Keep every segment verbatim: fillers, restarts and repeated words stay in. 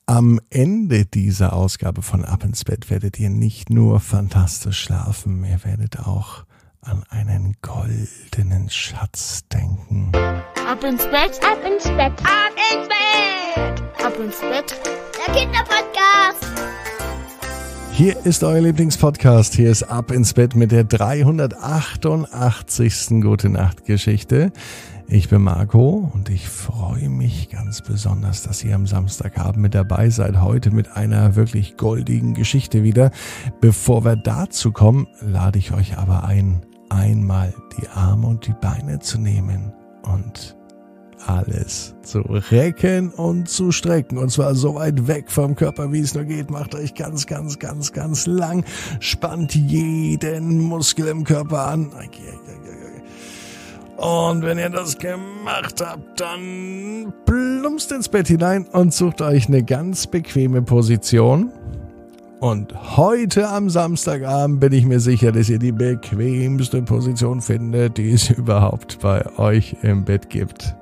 Am Ende dieser Ausgabe von Ab ins Bett werdet ihr nicht nur fantastisch schlafen, ihr werdet auch an einen goldenen Schatz denken. Ab ins Bett, ab ins Bett, ab ins Bett, ab ins Bett, der Kinderpodcast. Hier ist euer Lieblingspodcast, hier ist Ab ins Bett mit der dreihundertachtundachtzigsten Gute-Nacht-Geschichte. Ich bin Marco und ich freue mich ganz besonders, dass ihr am Samstagabend mit dabei seid. Heute mit einer wirklich goldigen Geschichte wieder. Bevor wir dazu kommen, lade ich euch aber ein, einmal die Arme und die Beine zu nehmen und alles zu recken und zu strecken. Und zwar so weit weg vom Körper, wie es nur geht. Macht euch ganz, ganz, ganz, ganz lang. Spannt jeden Muskel im Körper an. Und wenn ihr das gemacht habt, dann plumpst ins Bett hinein und sucht euch eine ganz bequeme Position. Und heute am Samstagabend bin ich mir sicher, dass ihr die bequemste Position findet, die es überhaupt bei euch im Bett gibt.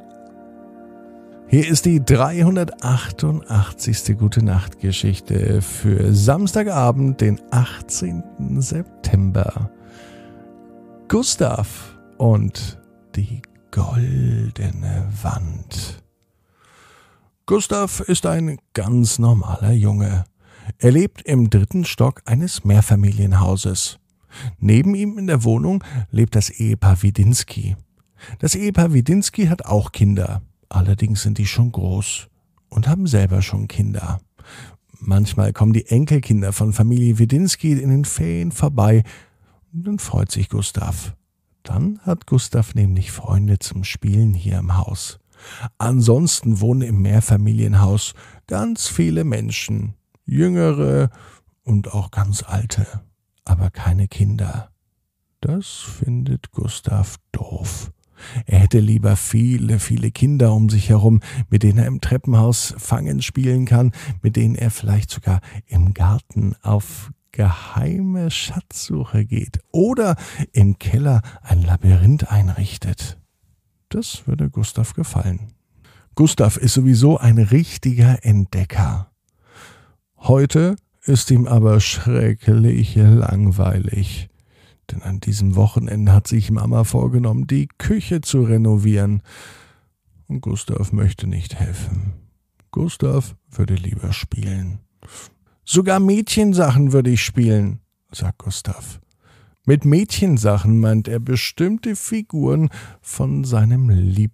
Hier ist die dreihundertachtundachtzigste Gute-Nacht-Geschichte für Samstagabend, den achtzehnten September. Gustav und die goldene Wand. Gustav ist ein ganz normaler Junge. Er lebt im dritten Stock eines Mehrfamilienhauses. Neben ihm in der Wohnung lebt das Ehepaar Widinski. Das Ehepaar Widinski hat auch Kinder. Allerdings sind die schon groß und haben selber schon Kinder. Manchmal kommen die Enkelkinder von Familie Widinski in den Ferien vorbei und dann freut sich Gustav. Dann hat Gustav nämlich Freunde zum Spielen hier im Haus. Ansonsten wohnen im Mehrfamilienhaus ganz viele Menschen, jüngere und auch ganz alte, aber keine Kinder. Das findet Gustav doof. Er hätte lieber viele, viele Kinder um sich herum, mit denen er im Treppenhaus Fangen spielen kann, mit denen er vielleicht sogar im Garten auf geheime Schatzsuche geht oder im Keller ein Labyrinth einrichtet. Das würde Gustav gefallen. Gustav ist sowieso ein richtiger Entdecker. Heute ist ihm aber schrecklich langweilig. Denn an diesem Wochenende hat sich Mama vorgenommen, die Küche zu renovieren. Und Gustav möchte nicht helfen. Gustav würde lieber spielen. Sogar Mädchensachen würde ich spielen, sagt Gustav. Mit Mädchensachen meint er bestimmte Figuren von seinem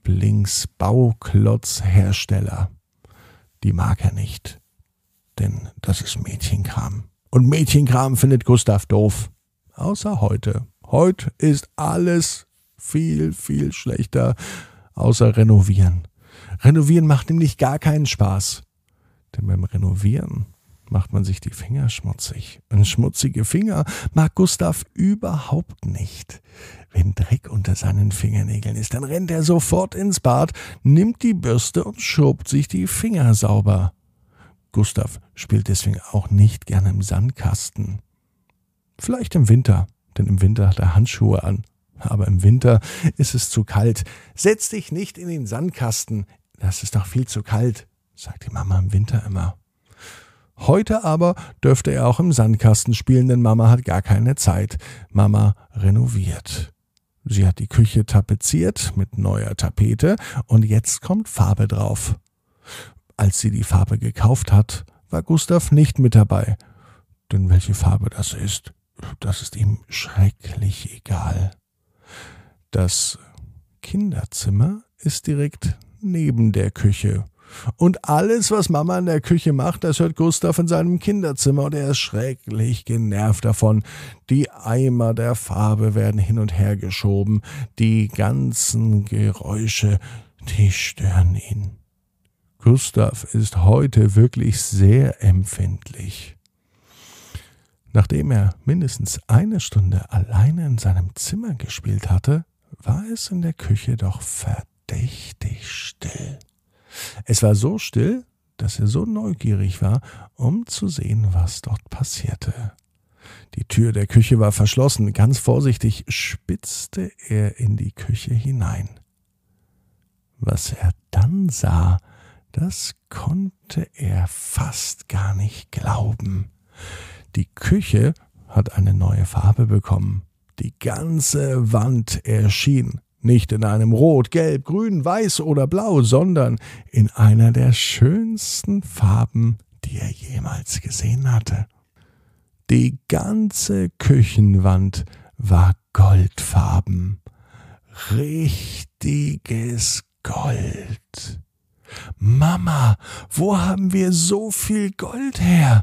Lieblingsbauklotzhersteller. Die mag er nicht, denn das ist Mädchenkram. Und Mädchenkram findet Gustav doof. Außer heute. Heute ist alles viel, viel schlechter, außer Renovieren. Renovieren macht nämlich gar keinen Spaß. Denn beim Renovieren macht man sich die Finger schmutzig. Und schmutzige Finger mag Gustav überhaupt nicht. Wenn Dreck unter seinen Fingernägeln ist, dann rennt er sofort ins Bad, nimmt die Bürste und schrubbt sich die Finger sauber. Gustav spielt deswegen auch nicht gerne im Sandkasten. Vielleicht im Winter, denn im Winter hat er Handschuhe an. Aber im Winter ist es zu kalt. Setz dich nicht in den Sandkasten, das ist doch viel zu kalt, sagt die Mama im Winter immer. Heute aber dürfte er auch im Sandkasten spielen, denn Mama hat gar keine Zeit. Mama renoviert. Sie hat die Küche tapeziert mit neuer Tapete und jetzt kommt Farbe drauf. Als sie die Farbe gekauft hat, war Gustav nicht mit dabei. Denn welche Farbe das ist, das ist ihm schrecklich egal. Das Kinderzimmer ist direkt neben der Küche. Und alles, was Mama in der Küche macht, das hört Gustav in seinem Kinderzimmer und er ist schrecklich genervt davon. Die Eimer der Farbe werden hin und her geschoben. Die ganzen Geräusche, die stören ihn. Gustav ist heute wirklich sehr empfindlich. Nachdem er mindestens eine Stunde alleine in seinem Zimmer gespielt hatte, war es in der Küche doch verdächtig still. Es war so still, dass er so neugierig war, um zu sehen, was dort passierte. Die Tür der Küche war verschlossen. Ganz vorsichtig spitzte er in die Küche hinein. Was er dann sah, Das konnte er fast gar nicht glauben. Die Küche hat eine neue Farbe bekommen. Die ganze Wand erschien nicht in einem Rot, Gelb, Grün, Weiß oder Blau, sondern in einer der schönsten Farben, die er jemals gesehen hatte. Die ganze Küchenwand war goldfarben. Richtiges Gold. Mama, wo haben wir so viel Gold her?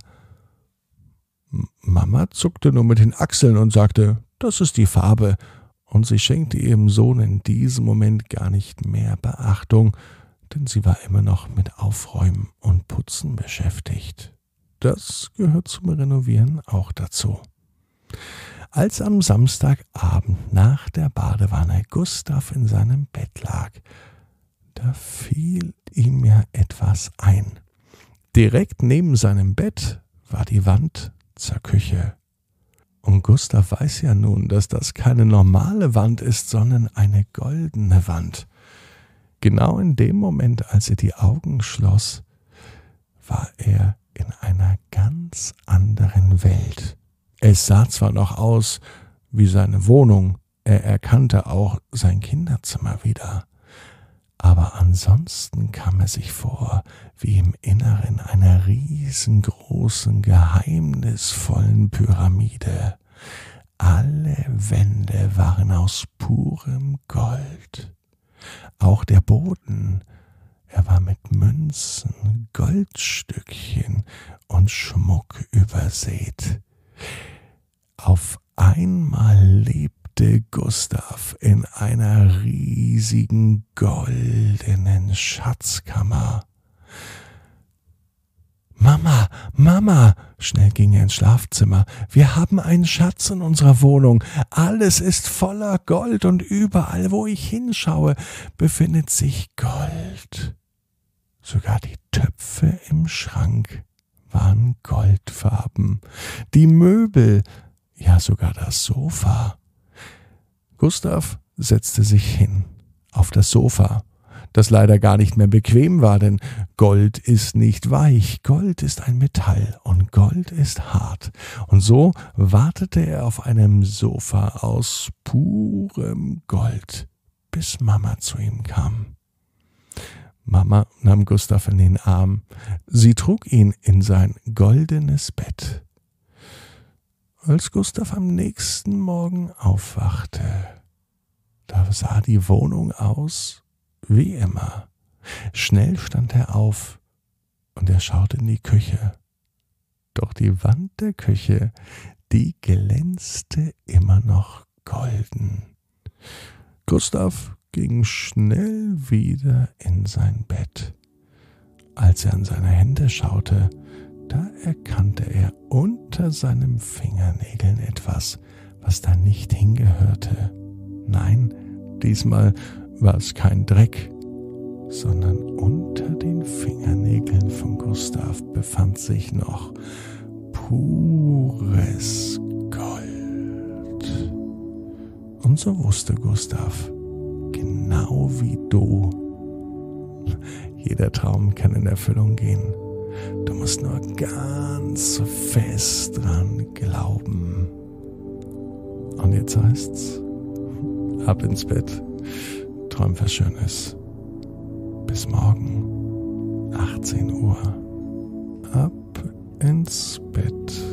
Mama zuckte nur mit den Achseln und sagte, das ist die Farbe. Und sie schenkte ihrem Sohn in diesem Moment gar nicht mehr Beachtung, denn sie war immer noch mit Aufräumen und Putzen beschäftigt. Das gehört zum Renovieren auch dazu. Als am Samstagabend nach der Badewanne Gustav in seinem Bett lag, da fiel ihm ja etwas ein. Direkt neben seinem Bett war die Wand zur Küche. Und Gustav weiß ja nun, dass das keine normale Wand ist, sondern eine goldene Wand. Genau in dem Moment, als er die Augen schloss, war er in einer ganz anderen Welt. Es sah zwar noch aus wie seine Wohnung, er erkannte auch sein Kinderzimmer wieder, aber ansonsten kam er sich vor wie im Inneren einer riesengroßen, geheimnisvollen Pyramide. Alle Wände waren aus purem Gold. Auch der Boden, er war mit Münzen, Goldstückchen und Schmuck übersät. Auf einmal lebte Gustav in einer riesigen goldenen Schatzkammer. »Mama, Mama«, schnell ging er ins Schlafzimmer, »wir haben einen Schatz in unserer Wohnung. Alles ist voller Gold und überall, wo ich hinschaue, befindet sich Gold. Sogar die Töpfe im Schrank waren goldfarben. Die Möbel, ja sogar das Sofa.« Gustav setzte sich hin auf das Sofa, das leider gar nicht mehr bequem war, denn Gold ist nicht weich, Gold ist ein Metall und Gold ist hart. Und so wartete er auf einem Sofa aus purem Gold, bis Mama zu ihm kam. Mama nahm Gustav in den Arm, sie trug ihn in sein goldenes Bett. Als Gustav am nächsten Morgen aufwachte, da sah die Wohnung aus wie immer. Schnell stand er auf und er schaute in die Küche. Doch die Wand der Küche, die glänzte immer noch golden. Gustav ging schnell wieder in sein Bett. Als er an seine Hände schaute, da erkannte er unter seinen Fingernägeln etwas, was da nicht hingehörte. Nein, diesmal war es kein Dreck, sondern unter den Fingernägeln von Gustav befand sich noch pures Gold. Und so wusste Gustav, genau wie du, jeder Traum kann in Erfüllung gehen. Du musst nur ganz fest dran glauben. Und jetzt heißt's, ab ins Bett. Träum was Schönes. Bis morgen, achtzehn Uhr. Ab ins Bett.